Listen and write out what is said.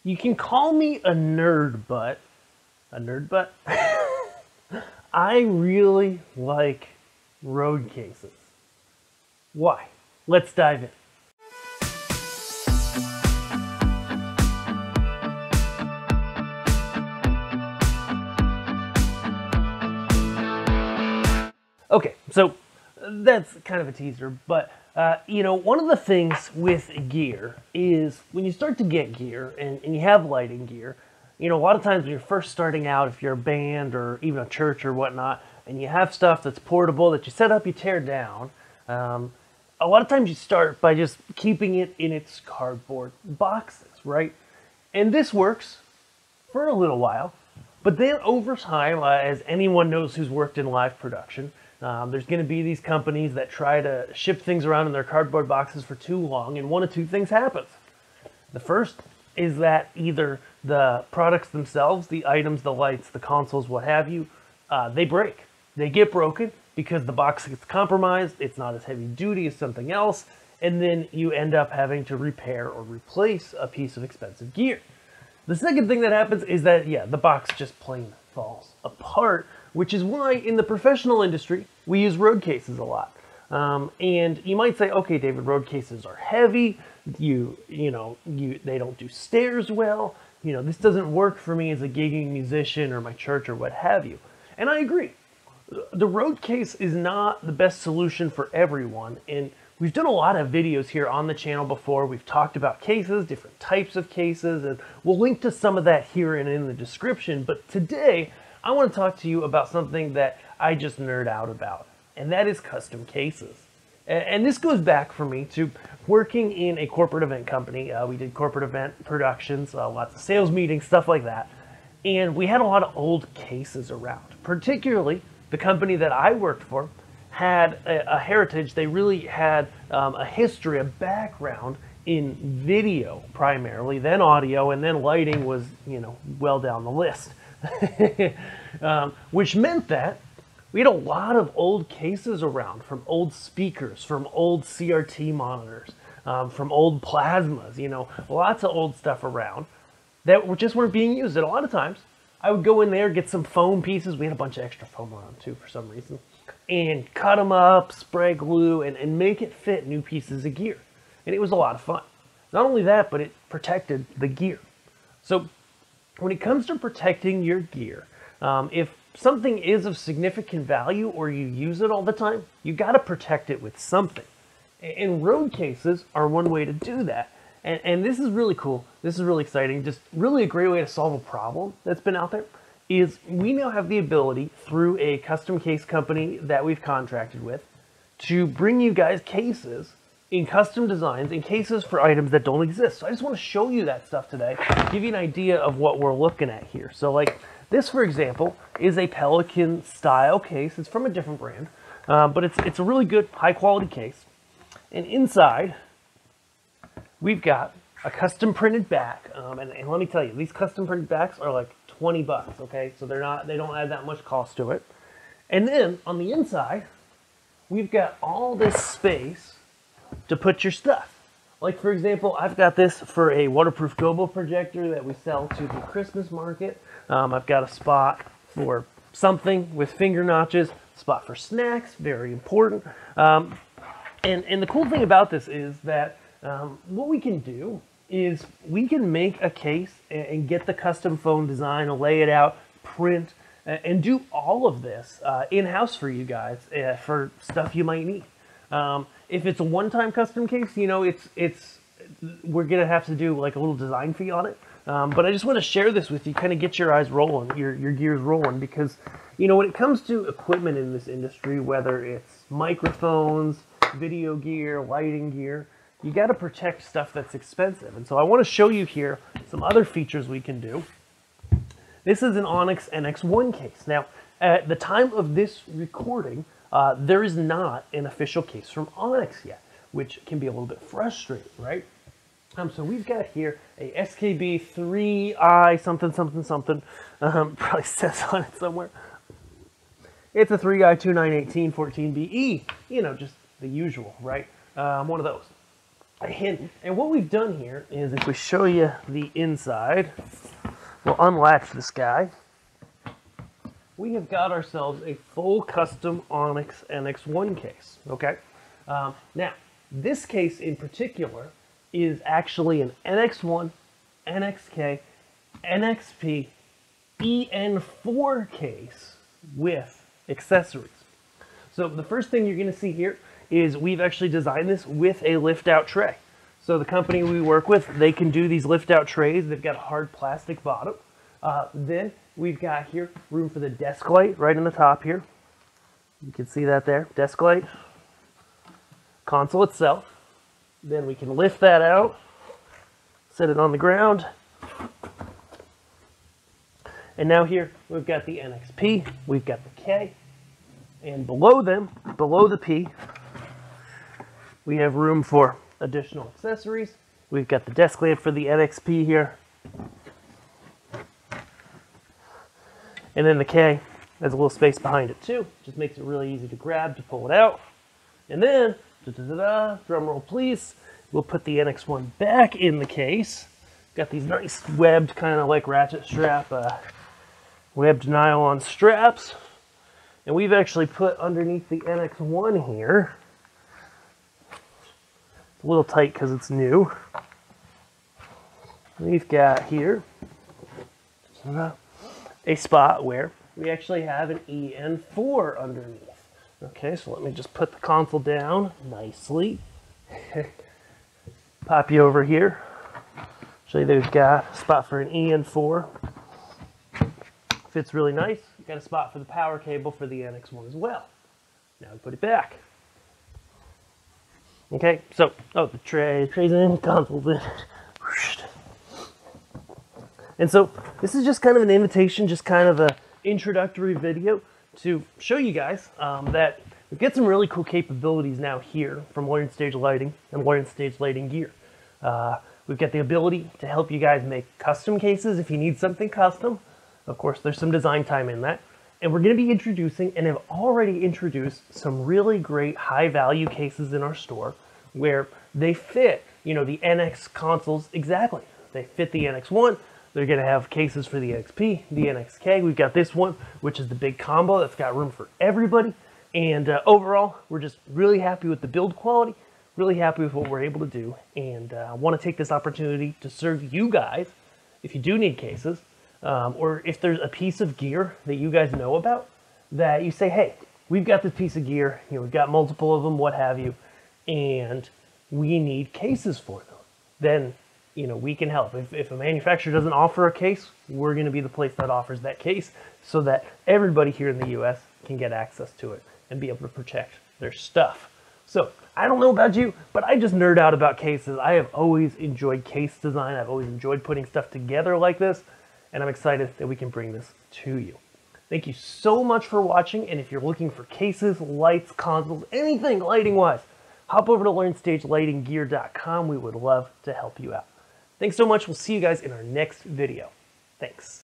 You can call me a nerd, but I really like road cases. Why? Let's dive in. Okay, so that's kind of a teaser, but you know, one of the things with gear is when you start to get gear and you have lighting gear, you know, a lot of times when you're first starting out, if you're a band or even a church or whatnot, and you have stuff that's portable that you set up, you tear down, a lot of times you start by just keeping it in its cardboard boxes, right? And this works for a little while, but then over time, as anyone knows who's worked in live production, there's going to be these companies that try to ship things around in their cardboard boxes for too long, and one of two things happens. The first is that either the products themselves, the items, the lights, the consoles, what have you, they break. They get broken because the box gets compromised, it's not as heavy duty as something else, and then you end up having to repair or replace a piece of expensive gear. The second thing that happens is that, yeah, the box just plain falls apart, which is why in the professional industry, we use road cases a lot. And you might say, okay, David, road cases are heavy. They don't do stairs well. You know, this doesn't work for me as a gigging musician or my church or what have you. And I agree. The road case is not the best solution for everyone. And we've done a lot of videos here on the channel before. We've talked about cases, different types of cases, and we'll link to some of that here and in the description. But today, I want to talk to you about something that I just nerd out about, and that is custom cases. And this goes back for me to working in a corporate event company. We did corporate event productions, lots of sales meetings, stuff like that. And we had a lot of old cases around. Particularly, the company that I worked for had a heritage. They really had a history, a background in video primarily, then audio, and then lighting was, you know, well down the list. Which meant that we had a lot of old cases around, from old speakers, from old CRT monitors, from old plasmas, you know, lots of old stuff around that just weren't being used. And a lot of times I would go in there, get some foam pieces. We had a bunch of extra foam around too for some reason, and cut them up, spray glue, and make it fit new pieces of gear. And it was a lot of fun. Not only that, but it protected the gear. So when it comes to protecting your gear, if something is of significant value or you use it all the time, you got to protect it with something. And road cases are one way to do that. And this is really cool. This is really exciting. Just really a great way to solve a problem that's been out there is we now have the ability through a custom case company that we've contracted with to bring you guys cases in custom designs and cases for items that don't exist. So I just want to show you that stuff today, give you an idea of what we're looking at here. So like this, for example, is a Pelican style case. It's from a different brand, but it's a really good high quality case. And inside, we've got a custom printed back. And let me tell you, these custom printed backs are like 20 bucks, okay? So they don't add that much cost to it. And then on the inside, we've got all this space to put your stuff. Like for example, I've got this for a waterproof gobo projector that we sell to the Christmas market. I've got a spot for something with finger notches, spot for snacks, very important. And the cool thing about this is that what we can do is we can make a case and get the custom foam design, lay it out, print, and do all of this in-house for you guys for stuff you might need. If it's a one-time custom case, you know, we're gonna have to do like a little design fee on it. But I just want to share this with you, kind of get your eyes rolling, your gears rolling, because you know when it comes to equipment in this industry, whether it's microphones, video gear, lighting gear, you got to protect stuff that's expensive. And so I want to show you here some other features we can do. This is an Onyx NX1 case. Now, at the time of this recording, there is not an official case from Onyx yet, which can be a little bit frustrating, right? So we've got here a SKB 3i something something something. Probably says on it somewhere. It's a 3i 2918 14BE. You know, just the usual, right? One of those. And what we've done here is, if we show you the inside, we'll unlatch this guy. We have got ourselves a full custom Onyx NX1 case, okay? Now, this case in particular is actually an NX1, NXK, NXP, EN4 case with accessories. So the first thing you're going to see here is we've actually designed this with a lift-out tray. So the company we work with, they can do these lift-out trays. They've got a hard plastic bottom. Then we've got here room for the desk light right in the top here. You can see that there, desk light. Console itself. Then we can lift that out, set it on the ground. And now here we've got the NXP, we've got the K, and below them, below the P, we have room for additional accessories. We've got the desk lamp for the NXP here. And then the K has a little space behind it too. Just makes it really easy to grab, to pull it out. And then, drum roll please, we'll put the NX1 back in the case. Got these nice webbed, kind of like ratchet strap, webbed nylon straps. And we've actually put underneath the NX1 here, it's a little tight because it's new, we've got here a spot where we actually have an EN4 underneath. Okay, so let me just put the console down nicely. Pop you over here. Show you that we've got a spot for an EN4. Fits really nice. You've got a spot for the power cable for the NX1 as well. Now we put it back. Okay, so, the tray's in, console's in. And so this is just kind of an invitation, just kind of an introductory video to show you guys that we've got some really cool capabilities now here from Lawrence Stage Lighting and Lawrence Stage Lighting Gear. We've got the ability to help you guys make custom cases if you need something custom. Of course, there's some design time in that. And we're going to be introducing, and have already introduced, some really great high-value cases in our store where they fit, the NX consoles exactly. They fit the NX1. They're going to have cases for the NXP, the NXK. We've got this one, which is the big combo that's got room for everybody. And overall, we're just really happy with the build quality, really happy with what we're able to do. And I want to take this opportunity to serve you guys, if you do need cases, or if there's a piece of gear that you guys know about, that you say, hey, we've got this piece of gear, we've got multiple of them, what have you, and we need cases for them. Then we can help. If a manufacturer doesn't offer a case, we're going to be the place that offers that case so that everybody here in the US can get access to it and be able to protect their stuff. So I don't know about you, but I just nerd out about cases. I have always enjoyed case design. I've always enjoyed putting stuff together like this, and I'm excited that we can bring this to you. Thank you so much for watching, and if you're looking for cases, lights, consoles, anything lighting-wise, hop over to LawrenceStageLightingGear.com. We would love to help you out. Thanks so much. We'll see you guys in our next video. Thanks.